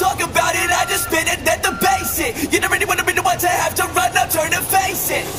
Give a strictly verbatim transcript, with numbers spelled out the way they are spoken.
talk about it, I just spit it, then debase it. You don't really wanna be the one to have to run up, turn and face it.